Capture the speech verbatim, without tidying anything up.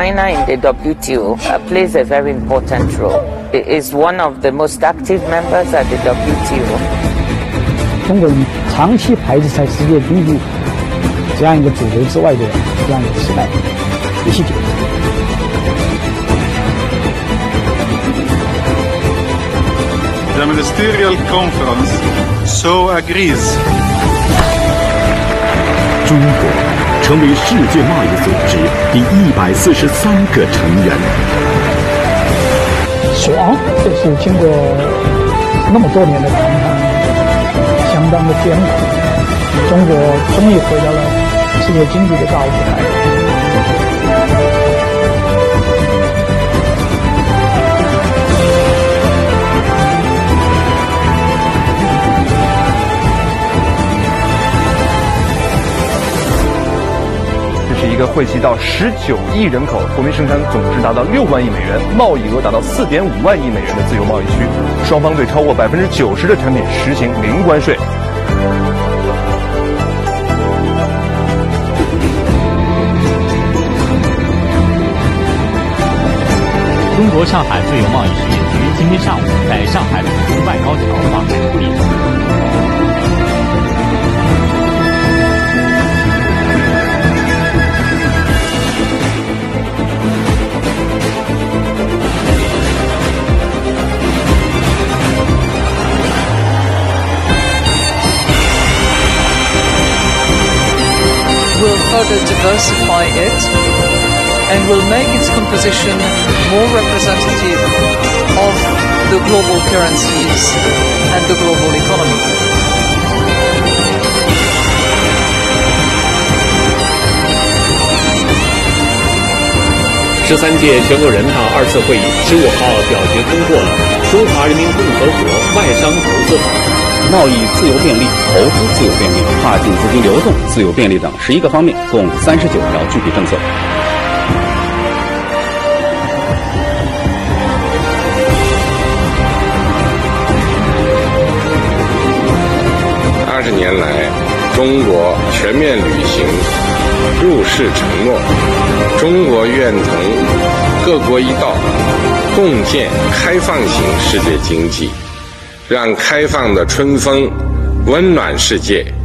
China in the W T O uh, plays a very important role. It is one of the most active members at the W T O. 中国人长期排斥在世界经济这样一个主流之外的这样一个时代体系解决。 The Ministerial Conference so agrees. 中国成为世界贸易组织第一百四十三个成员。 爽，这是经过那么多年的谈判，相当的艰苦，中国终于回到了世界经济的大舞台。 一个惠及到十九亿人口、国民生产总值达到六万亿美元、贸易额达到四点五万亿美元的自由贸易区，双方对超过百分之九十的产品实行零关税。 中国上海自由贸易试验区今天上午在上海浦东外高桥挂开土地。 will further diversify it and will make its composition more representative of the global currencies and the global economy. 十三届全国人大二次会议十五号表决通过了《中华人民共和国外商投资法》。 贸易自由便利、投资自由便利、跨境资金流动自由便利等十一个方面，共三十九条具体政策。 二十年来，中国全面履行入世承诺，中国愿同各国一道，共建开放型世界经济。让开放的春风温暖世界。